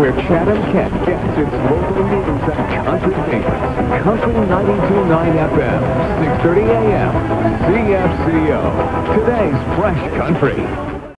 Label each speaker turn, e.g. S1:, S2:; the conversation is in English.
S1: where Chatham Kent gets its local news and country favorites. Country 92.9 FM, 6:30 a.m. CFCO. Today's Fresh Country.